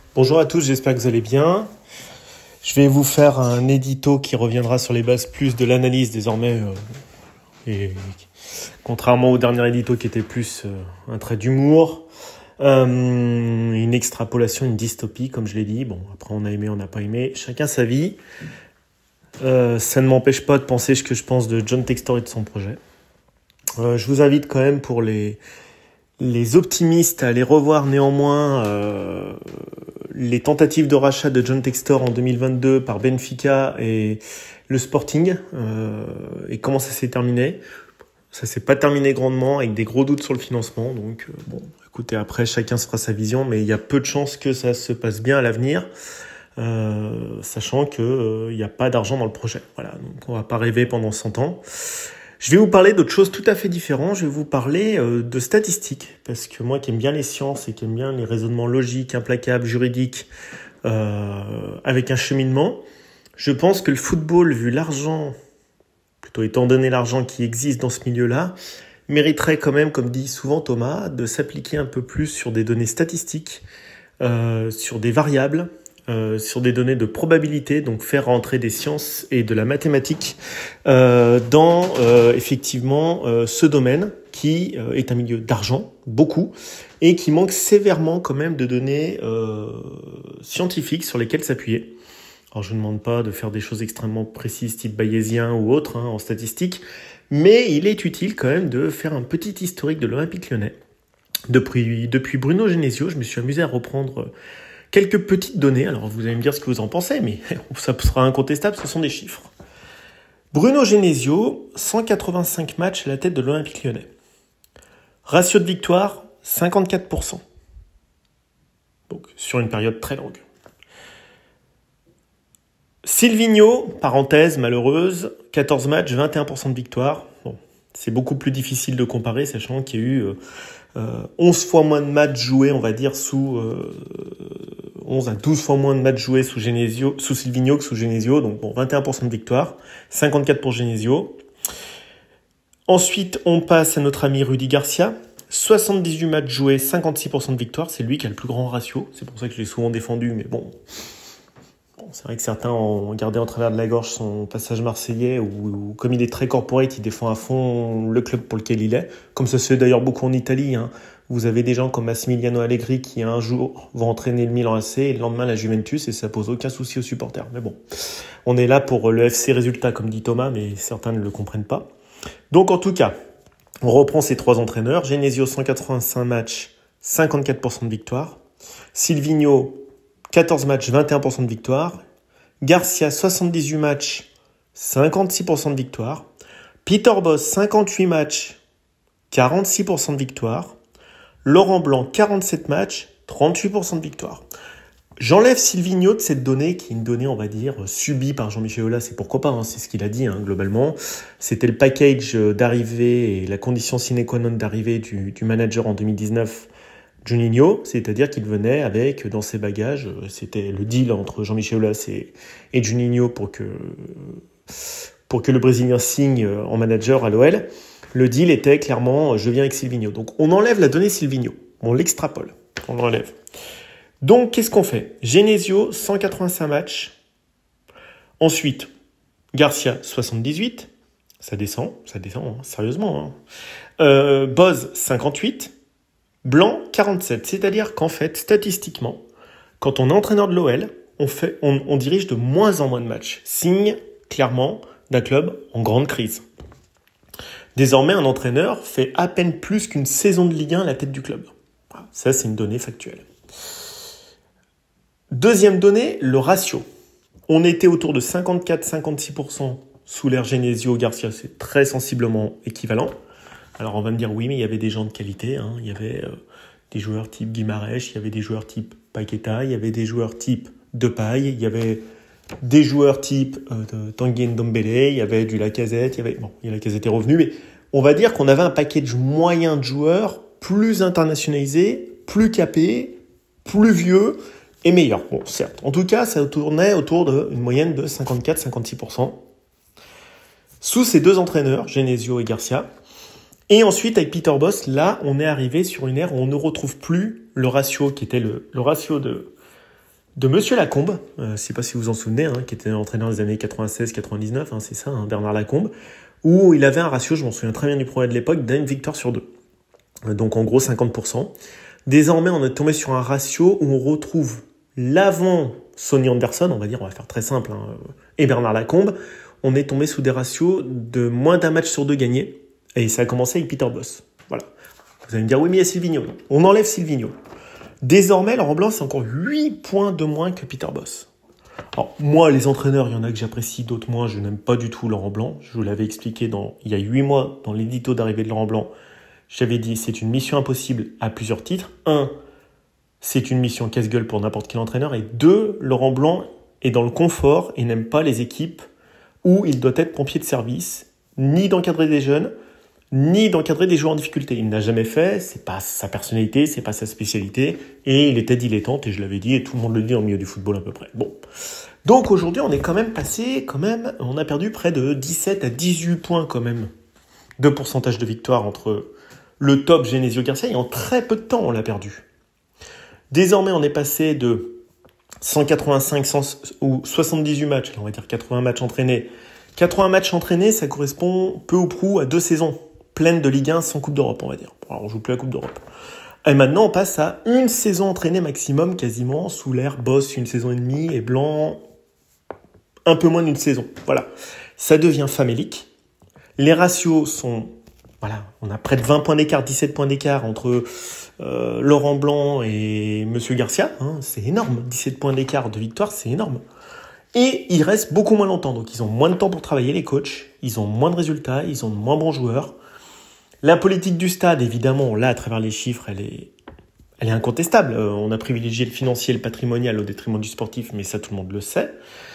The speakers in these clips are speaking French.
Bonjour à tous, j'espère que vous allez bien. Je vais vous faire un édito qui reviendra sur les bases plus de l'analyse désormais. Et contrairement au dernier édito qui était plus un trait d'humour, une extrapolation, une dystopie, comme je l'ai dit. Bon, après on a aimé, on n'a pas aimé. Chacun sa vie. Ça ne m'empêche pas de penser ce que je pense de John Textor et de son projet. Je vous invite quand même pour les optimistes à aller revoir néanmoins les tentatives de rachat de John Textor en 2022 par Benfica et le Sporting et comment ça s'est terminé. Ça s'est pas terminé grandement avec des gros doutes sur le financement. Donc bon, écoutez, après chacun se fera sa vision, mais il y a peu de chances que ça se passe bien à l'avenir, sachant que il n'y a pas d'argent dans le projet. Voilà, donc on va pas rêver pendant 100 ans. Je vais vous parler d'autre chose tout à fait différent. Je vais vous parler de statistiques, parce que moi qui aime bien les sciences et qui aime bien les raisonnements logiques, implacables, juridiques, avec un cheminement, je pense que le football, vu l'argent, plutôt étant donné l'argent qui existe dans ce milieu-là, mériterait quand même, comme dit souvent Thomas, de s'appliquer un peu plus sur des données statistiques, sur des variables, sur des données de probabilité, donc faire rentrer des sciences et de la mathématique dans effectivement ce domaine qui est un milieu d'argent, beaucoup, et qui manque sévèrement quand même de données scientifiques sur lesquelles s'appuyer. Alors je ne demande pas de faire des choses extrêmement précises type bayésien ou autre en statistique, mais il est utile quand même de faire un petit historique de l'Olympique Lyonnais. Depuis Bruno Genesio, je me suis amusé à reprendre quelques petites données. Alors vous allez me dire ce que vous en pensez, mais ça sera incontestable, ce sont des chiffres. Bruno Genesio, 185 matchs à la tête de l'Olympique Lyonnais. Ratio de victoire, 54%. Donc sur une période très longue. Silvinho, parenthèse malheureuse, 14 matchs, 21% de victoire. Bon, c'est beaucoup plus difficile de comparer, sachant qu'il y a eu 11 fois moins de matchs joués, on va dire, sous 11 à 12 fois moins de matchs joués sous Silvinho que sous Genesio. Donc bon, 21% de victoire, 54 pour Genesio. Ensuite, on passe à notre ami Rudy Garcia. 78 matchs joués, 56% de victoire. C'est lui qui a le plus grand ratio. C'est pour ça que je l'ai souvent défendu, mais bon, c'est vrai que certains ont gardé en travers de la gorge son passage marseillais où comme il est très corporate, il défend à fond le club pour lequel il est. Comme ça se fait d'ailleurs beaucoup en Italie. Vous avez des gens comme Massimiliano Allegri qui un jour vont entraîner le Milan AC et le lendemain la Juventus et ça pose aucun souci aux supporters. Mais bon, on est là pour le FC résultat comme dit Thomas, mais certains ne le comprennent pas. Donc en tout cas, on reprend ces trois entraîneurs. Genesio, 185 matchs, 54% de victoire. Silvinho, 14 matchs, 21% de victoire. Garcia, 78 matchs, 56% de victoire. Peter Bosz, 58 matchs, 46% de victoire. Laurent Blanc, 47 matchs, 38% de victoire. J'enlève Silvinho de cette donnée, qui est une donnée, on va dire, subie par Jean-Michel Aulas, c'est pourquoi pas, c'est ce qu'il a dit, globalement. C'était le package d'arrivée et la condition sine qua non d'arrivée du manager en 2019, Juninho, c'est-à-dire qu'il venait avec, dans ses bagages, c'était le deal entre Jean-Michel Aulas et Juninho pour que le Brésilien signe en manager à l'OL. Le deal était clairement, je viens avec Silvinho. Donc on enlève la donnée Silvinho, on l'extrapole, on l'enlève. Donc qu'est-ce qu'on fait ? Genesio, 185 matchs. Ensuite, Garcia, 78. Ça descend, sérieusement. Bosz, 58. Blanc, 47. C'est-à-dire qu'en fait, statistiquement, quand on est entraîneur de l'OL, on dirige de moins en moins de matchs. Signe, clairement, d'un club en grande crise. Désormais, un entraîneur fait à peine plus qu'une saison de Ligue 1 à la tête du club. Ça, c'est une donnée factuelle. Deuxième donnée, le ratio. On était autour de 54-56% sous l'ère Genesio. Garcia, c'est très sensiblement équivalent. Alors on va me dire, oui, mais il y avait des gens de qualité. Il y avait des joueurs type Guimarães, il y avait des joueurs type Paqueta, il y avait des joueurs type Depay, il y avait des joueurs type Tanguy Ndombele, il y avait du Lacazette, Lacazette est revenu, mais on va dire qu'on avait un package moyen de joueurs plus internationalisé, plus capé, plus vieux et meilleur. Bon, certes. En tout cas, ça tournait autour d'une moyenne de 54-56%. Sous ces deux entraîneurs, Genesio et Garcia. Et ensuite, avec Peter Bosz, là, on est arrivé sur une ère où on ne retrouve plus le ratio qui était le ratio de Monsieur Lacombe, je ne sais pas si vous vous en souvenez, hein, qui était l'entraîneur des années 96-99, hein, c'est ça, hein, Bernard Lacombe, où il avait un ratio, je m'en souviens très bien du projet de l'époque, d'une victoire sur 2. Donc en gros 50%. Désormais, on est tombé sur un ratio où on retrouve l'avant Sonny Anderson, on va faire très simple, hein, et Bernard Lacombe. On est tombé sous des ratios de moins d'un match sur 2 gagnés, et ça a commencé avec Peter Bosz. Voilà. Vous allez me dire, oui, mais il y a Silvino. On enlève Silvino. Désormais, Laurent Blanc, c'est encore 8 points de moins que Peter Bosz. Alors, moi, les entraîneurs, il y en a que j'apprécie, d'autres moins. Je n'aime pas du tout Laurent Blanc. Je vous l'avais expliqué il y a 8 mois, dans l'édito d'arrivée de Laurent Blanc. J'avais dit, c'est une mission impossible à plusieurs titres. 1, c'est une mission casse-gueule pour n'importe quel entraîneur. Et 2, Laurent Blanc est dans le confort et n'aime pas les équipes où il doit être pompier de service, ni d'encadrer des jeunes, ni d'encadrer des joueurs en difficulté. Il n'a jamais fait, c'est pas sa personnalité, c'est pas sa spécialité, et il était dilettante, et je l'avais dit, et tout le monde le dit dans le milieu du football à peu près. Bon. Donc aujourd'hui, on est quand même passé, on a perdu près de 17 à 18 points quand même de pourcentage de victoire entre le top Genesio Garcia, et en très peu de temps, on l'a perdu. Désormais, on est passé de 185 ou 78 matchs, on va dire 80 matchs entraînés. 80 matchs entraînés, ça correspond peu ou prou à 2 saisons pleines de Ligue 1 sans Coupe d'Europe, on va dire. Alors, on joue plus la Coupe d'Europe. Et maintenant, on passe à une saison entraînée maximum, quasiment, sous l'ère Bosz, une saison et demie, et Blanc, un peu moins d'une saison. Voilà. Ça devient famélique. Les ratios sont... Voilà, on a près de 20 points d'écart, 17 points d'écart entre Laurent Blanc et Monsieur Garcia. Hein, c'est énorme. 17 points d'écart de victoire, c'est énorme. Et ils restent beaucoup moins longtemps. Donc, ils ont moins de temps pour travailler, les coachs. Ils ont moins de résultats. Ils ont de moins bons joueurs. La politique du stade, évidemment, là, à travers les chiffres, elle est incontestable. On a privilégié le financier et le patrimonial au détriment du sportif, mais ça, tout le monde le sait.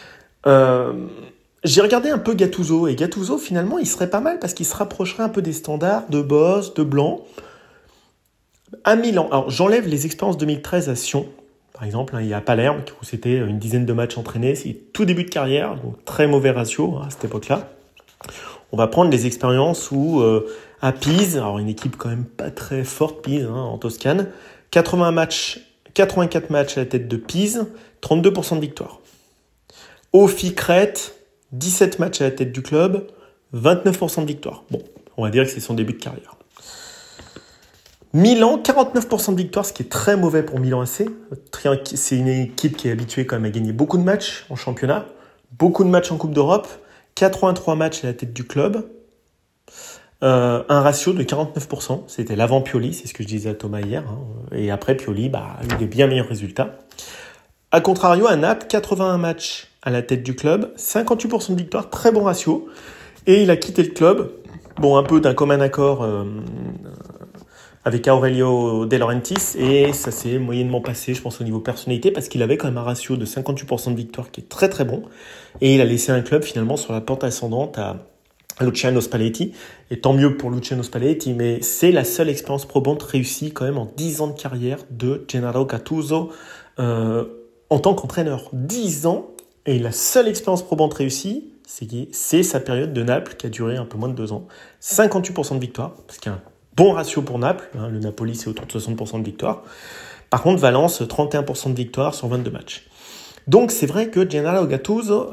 J'ai regardé un peu Gattuso. Et Gattuso, finalement, il serait pas mal parce qu'il se rapprocherait un peu des standards de Bosz, de Blanc. À Milan. Alors, j'enlève les expériences 2013 à Sion. Par exemple, il y a Palerme, où c'était une dizaine de matchs entraînés. C'est tout début de carrière, donc très mauvais ratio à cette époque-là. On va prendre les expériences où, à Pise, alors une équipe quand même pas très forte, Pise, hein, en Toscane, 84 matchs à la tête de Pise, 32% de victoire. Ophi Crète, 17 matchs à la tête du club, 29% de victoire. Bon, on va dire que c'est son début de carrière. Milan, 49% de victoire, ce qui est très mauvais pour Milan AC. C'est une équipe qui est habituée quand même à gagner beaucoup de matchs en championnat, beaucoup de matchs en Coupe d'Europe, 83 matchs à la tête du club, un ratio de 49%. C'était l'avant Pioli, c'est ce que je disais à Thomas hier. Hein. Et après Pioli, a eu des bien meilleurs résultats. A contrario, à Naples, 81 matchs à la tête du club, 58% de victoire, très bon ratio. Et il a quitté le club, un peu d'un commun accord avec Aurelio De Laurentiis, et ça s'est moyennement passé, je pense, au niveau personnalité, parce qu'il avait quand même un ratio de 58% de victoire qui est très très bon, et il a laissé un club finalement sur la pente ascendante à Luciano Spalletti, et tant mieux pour Luciano Spalletti, mais c'est la seule expérience probante réussie quand même en 10 ans de carrière de Gennaro Gattuso en tant qu'entraîneur. 10 ans, et la seule expérience probante réussie, c'est sa période de Naples qui a duré un peu moins de 2 ans. 58% de victoire, parce qu'il y a un bon ratio pour Naples, hein, le Napoli c'est autour de 60% de victoire. Par contre, Valence, 31% de victoire sur 22 matchs. Donc c'est vrai que Gennaro Gattuso,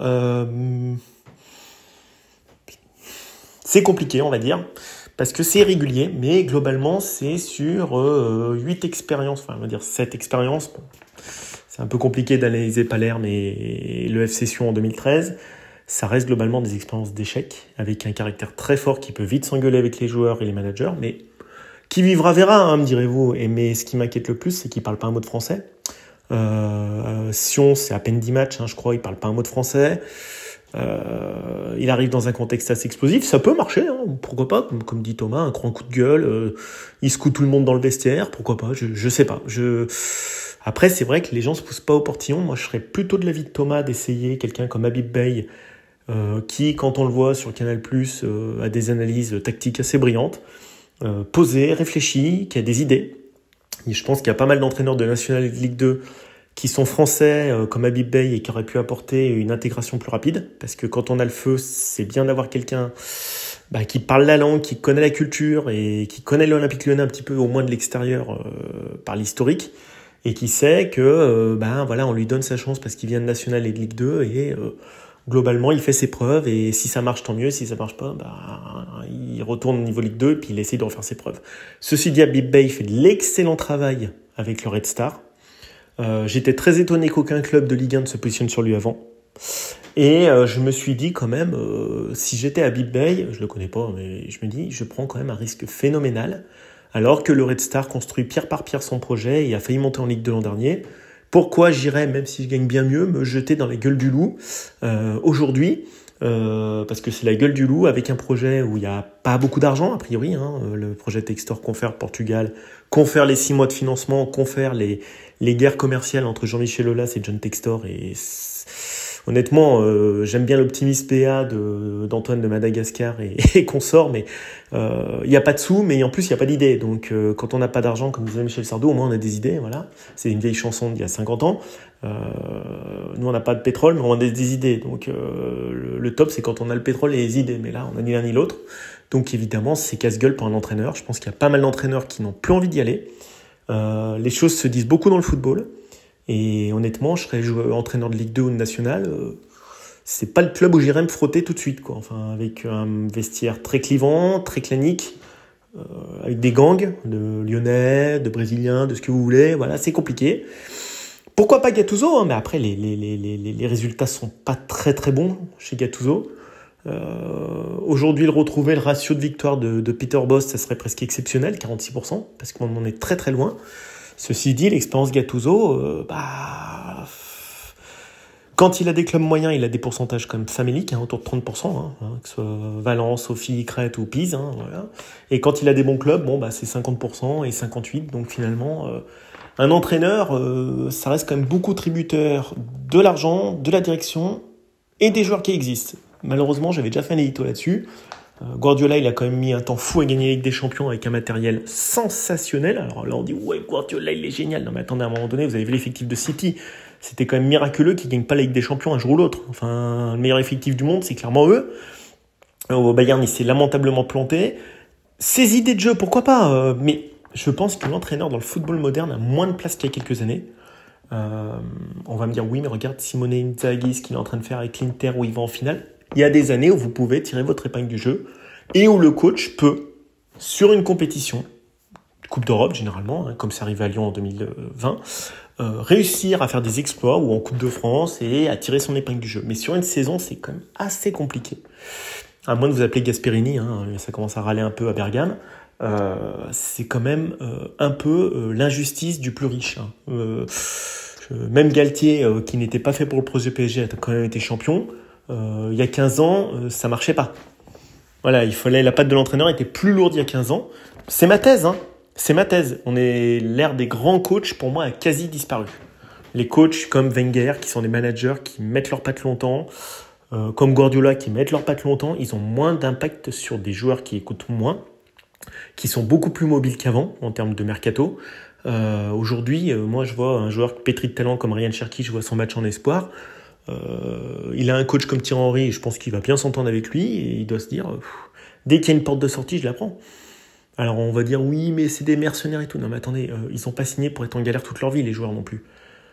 c'est compliqué on va dire, parce que c'est irrégulier, mais globalement c'est sur 8 expériences, on va dire 7 expériences. Bon, c'est un peu compliqué d'analyser Palerme et le FC Sion en 2013. Ça reste globalement des expériences d'échec, avec un caractère très fort qui peut vite s'engueuler avec les joueurs et les managers, mais qui vivra verra, hein, me direz-vous. Mais ce qui m'inquiète le plus, c'est qu'il ne parle pas un mot de français. Sion, c'est à peine 10 matchs, hein, je crois, il ne parle pas un mot de français. Il arrive dans un contexte assez explosif, ça peut marcher, hein, pourquoi pas, comme dit Thomas, un grand coup de gueule, il secoue tout le monde dans le vestiaire, pourquoi pas, je sais pas. Après, c'est vrai que les gens se poussent pas au portillon. Moi, je serais plutôt de l'avis de Thomas d'essayer quelqu'un comme Habib Beye, qui, quand on le voit sur Canal+, a des analyses tactiques assez brillantes, posé, réfléchi, qui a des idées. Et je pense qu'il y a pas mal d'entraîneurs de National Ligue 2 qui sont français, comme Habib Beye, et qui auraient pu apporter une intégration plus rapide. Parce que quand on a le feu, c'est bien d'avoir quelqu'un qui parle la langue, qui connaît la culture et qui connaît l'Olympique Lyonnais un petit peu, au moins de l'extérieur, par l'historique. et qui sait que voilà, on lui donne sa chance parce qu'il vient de National et de Ligue 2 et globalement il fait ses preuves et si ça marche tant mieux, si ça marche pas, il retourne au niveau Ligue 2 et puis il essaie de refaire ses preuves. Ceci dit, Habib Beye fait de l'excellent travail avec le Red Star. J'étais très étonné qu'aucun club de Ligue 1 ne se positionne sur lui avant. Et je me suis dit quand même, si j'étais Habib Beye, je le connais pas, mais je me dis, je prends quand même un risque phénoménal, alors que le Red Star construit pierre par pierre son projet et a failli monter en Ligue 2 l'an dernier. Pourquoi j'irais, même si je gagne bien mieux, me jeter dans la gueule du loup aujourd'hui parce que c'est la gueule du loup avec un projet où il n'y a pas beaucoup d'argent, a priori. Le projet Textor confère Portugal, confère les 6 mois de financement, confère les guerres commerciales entre Jean-Michel Aulas et John Textor. Et honnêtement, j'aime bien l'optimisme PA d'Antoine de Madagascar et consorts, mais il n'y a pas de sous, mais en plus il n'y a pas d'idées. Donc quand on n'a pas d'argent, comme disait Michel Sardou, au moins on a des idées. Voilà, c'est une vieille chanson d'il y a 50 ans. Nous on n'a pas de pétrole, mais on a des idées. Donc le top, c'est quand on a le pétrole et les idées. Mais là, on n'a ni l'un ni l'autre. Donc évidemment, c'est casse-gueule pour un entraîneur. Je pense qu'il y a pas mal d'entraîneurs qui n'ont plus envie d'y aller. Les choses se disent beaucoup dans le football. Et honnêtement, je serais entraîneur de Ligue 2 ou de National. C'est pas le club où j'irais me frotter tout de suite, quoi. Enfin, avec un vestiaire très clivant, très clanique, avec des gangs de Lyonnais, de Brésiliens, de ce que vous voulez. Voilà, c'est compliqué. Pourquoi pas Gattuso, mais après les résultats sont pas très très bons chez Gattuso. Aujourd'hui, le retrouver le ratio de victoire de Peter Bosz, ça serait presque exceptionnel, 46%, parce qu'on en est très très loin. Ceci dit, l'expérience Gattuso, quand il a des clubs moyens, il a des pourcentages quand même faméliques, autour de 30%, que ce soit Valence, Sophie, Crète ou Pise. Voilà. Et quand il a des bons clubs, c'est 50% et 58%. Donc finalement, un entraîneur, ça reste quand même beaucoup tributaire de l'argent, de la direction et des joueurs qui existent. Malheureusement, j'avais déjà fait un édito là-dessus. Guardiola, il a quand même mis un temps fou à gagner la Ligue des Champions avec un matériel sensationnel. Alors là, on dit, ouais, Guardiola, il est génial. Non, mais attendez, à un moment donné, vous avez vu l'effectif de City. C'était quand même miraculeux qu'ils ne gagnent pas la Ligue des Champions un jour ou l'autre. Enfin, le meilleur effectif du monde, c'est clairement eux. Au Bayern, il s'est lamentablement planté. Ses idées de jeu, pourquoi pas mais je pense que l'entraîneur dans le football moderne a moins de place qu'il y a quelques années. On va me dire, oui, mais regarde Simone Inzaghi, ce qu'il est en train de faire avec l'Inter où il va en finale. Il y a des années où vous pouvez tirer votre épingle du jeu et où le coach peut, sur une compétition, Coupe d'Europe généralement, comme c'est arrivé à Lyon en 2020, réussir à faire des exploits ou en Coupe de France et à tirer son épingle du jeu. Mais sur une saison, c'est quand même assez compliqué. À moins de vous appeler Gasperini, ça commence à râler un peu à Bergame. C'est quand même un peu l'injustice du plus riche. Même Galtier, qui n'était pas fait pour le projet PSG, a quand même été champion. Il y a 15 ans, ça marchait pas. Voilà, la patte de l'entraîneur était plus lourde il y a 15 ans. C'est ma thèse, C'est ma thèse. L'ère des grands coachs, pour moi, a quasi disparu. Les coachs comme Wenger, qui sont des managers qui mettent leurs pattes longtemps, comme Guardiola, qui mettent leurs pattes longtemps, ils ont moins d'impact sur des joueurs qui écoutent moins, qui sont beaucoup plus mobiles qu'avant, en termes de mercato. Aujourd'hui, moi, je vois un joueur pétri de talent comme Ryan Cherki, je vois son match en espoir. Il a un coach comme Thierry Henry, je pense qu'il va bien s'entendre avec lui et il doit se dire dès qu'il y a une porte de sortie, je la prends. Alors on va dire oui, mais c'est des mercenaires et tout. Non mais attendez, ils sont pas signés pour être en galère toute leur vie, les joueurs non plus.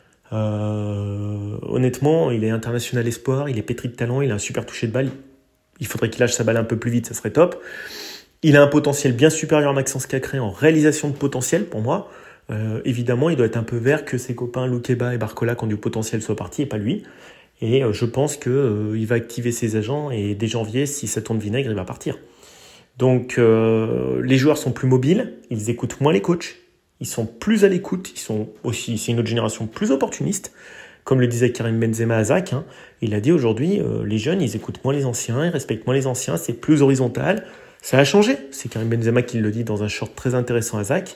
Honnêtement, il est international espoir, il est pétri de talent, il a un super toucher de balle. Il faudrait qu'il lâche sa balle un peu plus vite, ça serait top. Il a un potentiel bien supérieur à Maxence Cacré en réalisation de potentiel pour moi. Évidemment, il doit être un peu vert que ses copains Loukeba et Barcola qui ont du potentiel soient partis et pas lui. Et je pense qu'il va activer ses agents et dès janvier, si ça tourne vinaigre, il va partir. Donc les joueurs sont plus mobiles, ils écoutent moins les coachs, ils sont plus à l'écoute, ils sont aussi, c'est une autre génération plus opportuniste. Comme le disait Karim Benzema à Zach, il a dit aujourd'hui, les jeunes, ils écoutent moins les anciens, ils respectent moins les anciens, c'est plus horizontal. Ça a changé, c'est Karim Benzema qui le dit dans un short très intéressant à Zach.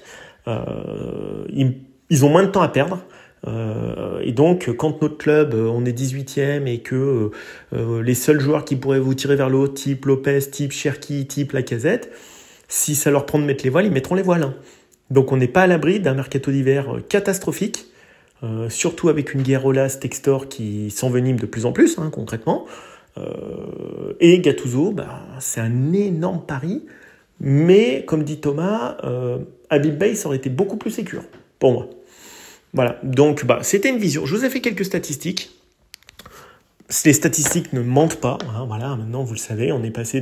Ils ont moins de temps à perdre. Et donc, quand notre club, on est 18e et que les seuls joueurs qui pourraient vous tirer vers le haut, type Lopez, type Cherki, type Lacazette, si ça leur prend de mettre les voiles, ils mettront les voiles. Donc, on n'est pas à l'abri d'un mercato d'hiver catastrophique, surtout avec une guerre Aulas Textor qui s'envenime de plus en plus, concrètement. Et Gattuso, c'est un énorme pari. Mais, comme dit Thomas, Habib Beye, ça aurait été beaucoup plus sécure, pour moi. Voilà, donc c'était une vision. Je vous ai fait quelques statistiques. Les statistiques ne mentent pas. Hein, voilà, maintenant vous le savez, on est passé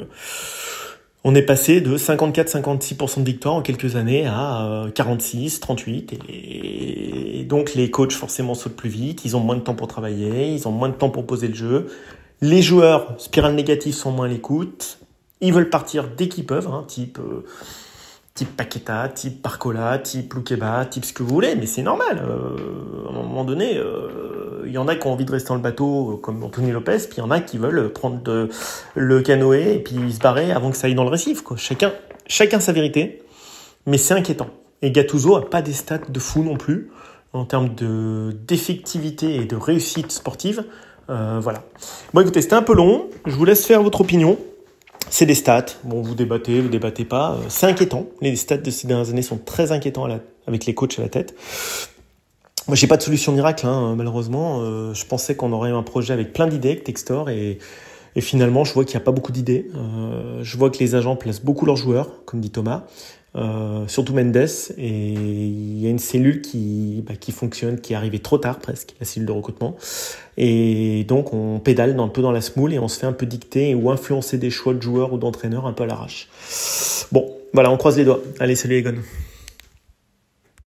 de 54-56% de victoire en quelques années à 46, 38. Et donc les coachs forcément sautent plus vite, ils ont moins de temps pour travailler, ils ont moins de temps pour poser le jeu. Les joueurs, spirale négative, sont moins à l'écoute. Ils veulent partir dès qu'ils peuvent, hein, type Paqueta, type Barcola, type Loukeba, type ce que vous voulez, mais c'est normal. À un moment donné, il y en a qui ont envie de rester dans le bateau, comme Anthony Lopez, puis il y en a qui veulent prendre le canoë et puis se barrer avant que ça aille dans le récif, quoi. Chacun sa vérité, mais c'est inquiétant. Et Gattuso a pas des stats de fou non plus, en termes d'effectivité et de réussite sportive. Voilà. Bon, écoutez, c'était un peu long. Je vous laisse faire votre opinion. C'est des stats. Bon, vous débattez pas. C'est inquiétant. Les stats de ces dernières années sont très inquiétants avec les coachs à la tête. Moi, j'ai pas de solution miracle, hein, malheureusement. Je pensais qu'on aurait un projet avec plein d'idées avec Textor et finalement, je vois qu'il n'y a pas beaucoup d'idées. Je vois que les agents placent beaucoup leurs joueurs, comme dit Thomas. Surtout Mendes, et il y a une cellule qui fonctionne, qui est arrivée trop tard presque, la cellule de recrutement, et donc on pédale un peu dans la semoule et on se fait un peu dicter ou influencer des choix de joueurs ou d'entraîneurs un peu à l'arrache. Bon, voilà, on croise les doigts. Allez, salut les gars.